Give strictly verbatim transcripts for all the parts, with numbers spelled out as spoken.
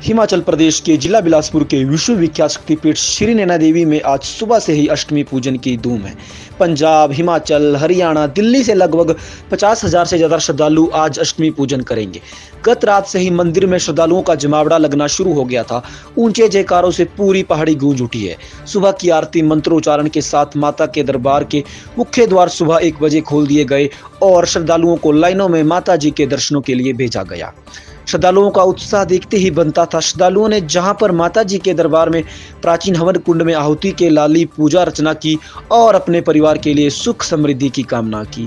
हिमाचल प्रदेश के जिला बिलासपुर के विश्वविख्यात शक्तिपीठ श्री नैना देवी में आज सुबह से ही अष्टमी पूजन की धूम है। पंजाब, हिमाचल, हरियाणा, दिल्ली से लगभग पचास हजार से ज्यादा श्रद्धालु आज अष्टमी पूजन करेंगे। गत रात से ही मंदिर में श्रद्धालुओं का जमावड़ा लगना शुरू हो गया था। ऊंचे जयकारों से पूरी पहाड़ी गूंज उठी है। सुबह की आरती मंत्रोच्चारण के साथ माता के दरबार के मुख्य द्वार सुबह एक बजे खोल दिए गए और श्रद्धालुओं को लाइनों में माता जी के दर्शनों के लिए भेजा गया। श्रद्धालुओं का उत्साह देखते ही बनता था। श्रद्धालुओं ने जहां पर माता जी के दरबार में प्राचीन हवन कुंड में आहुति के लाली पूजा अर्चना की और अपने परिवार के लिए सुख समृद्धि की कामना की।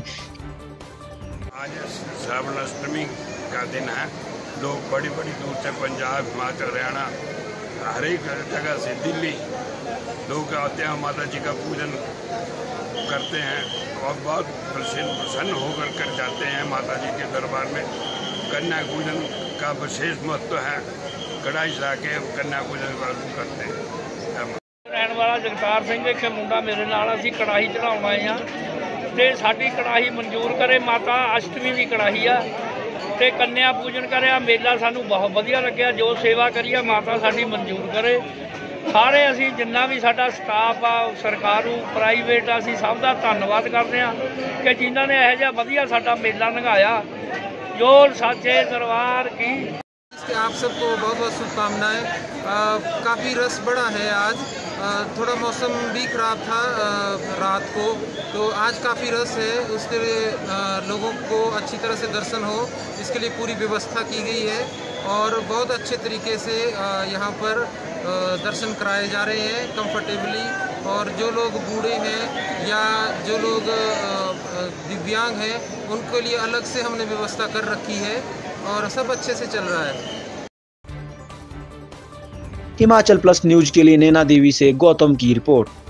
आज श्रावण अष्टमी का दिन है। लोग बड़ी बड़ी दूर से पंजाब, हिमाचल, हरियाणा, हर एक जगह से दिल्ली लोग आते हैं, माता जी का पूजन करते हैं और बहुत प्रसन्न प्रसन्न होकर कर जाते हैं माता जी के दरबार में। कन्या पूजन का विशेष महत्व है। कढ़ाई चढ़ा के कन्या पूजन करते हैं। रहने वाला जगतार सिंह एक मुंडा मेरे नाल असीं कड़ाही चढ़ाउण आए हां ते साडी कड़ाही मंजूर करे माता। अष्टमी दी कड़ाही आ ते कन्या पूजन करिया। मेला सानू बहुत वधिया लग्गिया। जो सेवा करिए माता साडी मंजूर करे। सारे असीं जिन्ना भी साडा स्टाफ आ, सरकारू प्राइवेट, असीं सब दा धन्नवाद करदे हां कि जिन्हां ने इहो जिहा वधिया साडा मेला लंघाया। जो साचे दरबार की। आप सबको बहुत बहुत शुभकामनाएं। काफ़ी रस बड़ा है आज। आ, थोड़ा मौसम भी ख़राब था आ, रात को, तो आज काफ़ी रस है। उसके लिए आ, लोगों को अच्छी तरह से दर्शन हो, इसके लिए पूरी व्यवस्था की गई है और बहुत अच्छे तरीके से यहाँ पर आ, दर्शन कराए जा रहे हैं कंफर्टेबली। और जो लोग बूढ़े हैं या जो लोग दिव्यांग हैं उनके लिए अलग से हमने व्यवस्था कर रखी है और सब अच्छे से चल रहा है। हिमाचल प्लस न्यूज के लिए नैना देवी से गौतम की रिपोर्ट।